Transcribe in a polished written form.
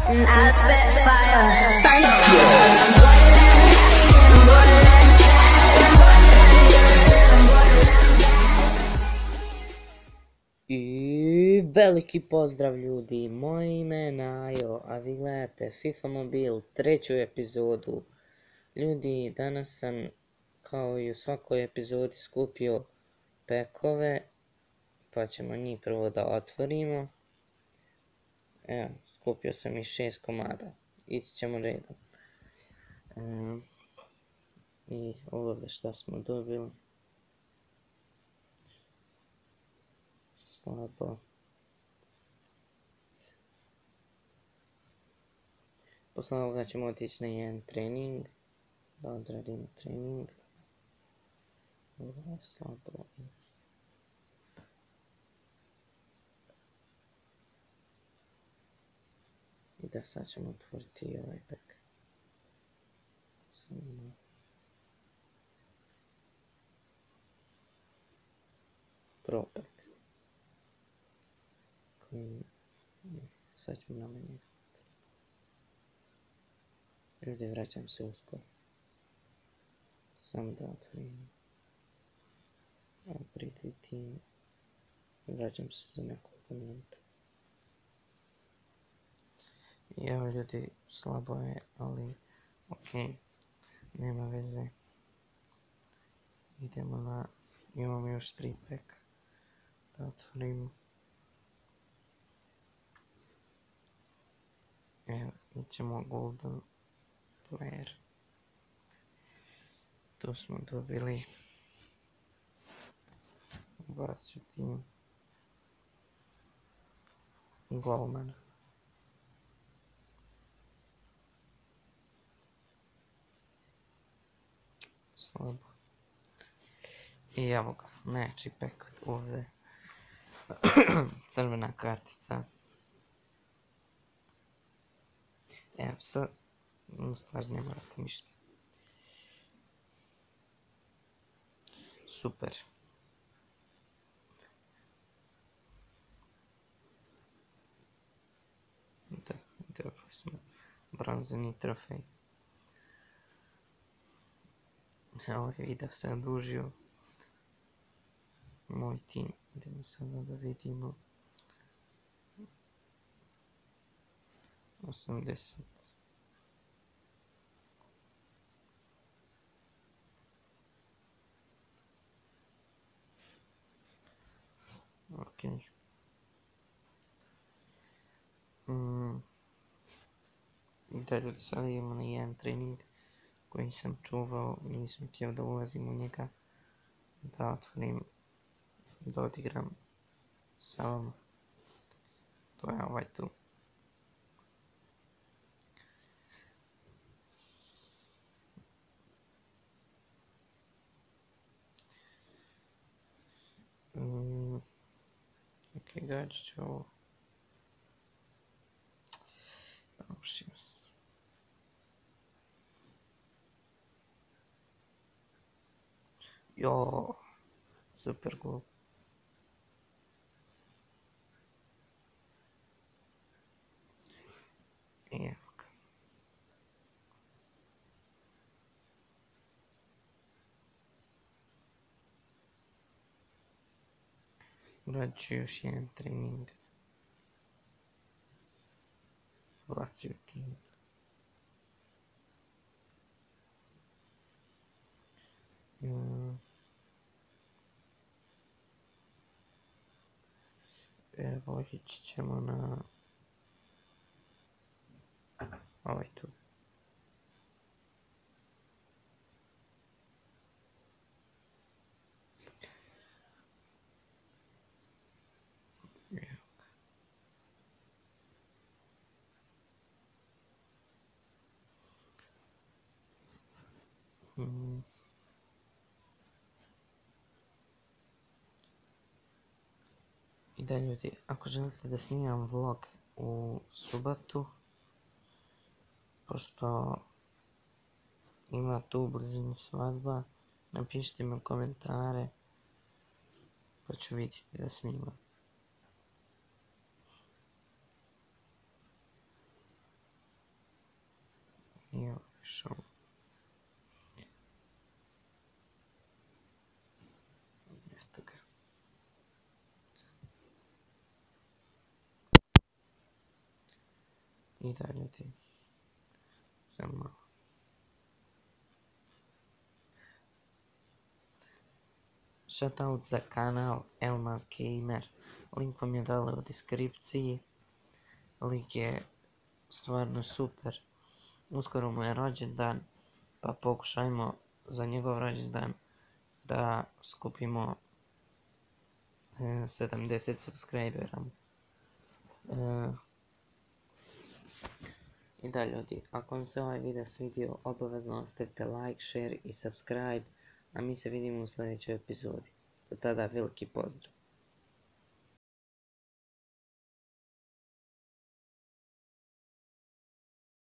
I spit fire, burn I veliki pozdrav ljudi, moje ime je Najo, a vi gledate FIFA Mobil, treću epizodu. Ljudi, danas sam, kao i u svakoj epizodi, skupio pekove, pa ćemo njih prvo da otvorimo. Evo, skupio sam i 6 komada, ići ćemo redom. I ovdje šta smo dobili. Slabo. Posle ovoga ćemo otići na jedan trening, da odradimo trening. Ovo je slabo. I da sad ćemo otvoriti i ovaj pek. Pro pek. Sad ćemo nama njega. Ljudi, vraćam se uskoro. Samo da otvorim. Upgrade team. Vraćam se za nekoliko minuta. I evo ljudi, slabo je, ali okej, nema veze. Idemo na, imamo još 3 peka da otvorimo. Evo, ićemo golden player. Tu smo dobili. Ubacit ću tim golmana. Slabo. I evo ga, najjači pek ovdje. Crvena kartica. Evo sad, u stvari ne morate ništa. Super. Da, dobili smo bronzani trofej. Ovaj video se odužio. Moj tim, idemo sada da vidimo. 80. Okej. Da, ljudi, sad idemo na jedan trening koji sam čuvao, nisam htio da ulazim u njega, da otvorim, da odigram sa vama. To je ovaj tu. Ok, gađat ću ovo. Naučim se. Jo, super gol. Evo ga. Uradit ću još jedan trening. Ubacit ću tim. Evo, ići ćemo na ovaj tu. I da, ljudi, ako želite da snimam vlog u subotu, pošto ima tu u blizini svadba, napišite mi u komentare, pa ću vidjeti da snimam. Show. Eto ga. I da ljudi. Samo malo. Shoutout za kanal Elmas Gamer. Link vam je dole u deskripciji. Lik je stvarno super. Uskoro mu je rođendan, pa pokušajmo za njegov rođendan da skupimo 70 subscribera. I da ljudi, ako vam se ovaj video svidio, obavezno ostavite like, share i subscribe, a mi se vidimo u sljedećoj epizodi. Do tada veliki pozdrav!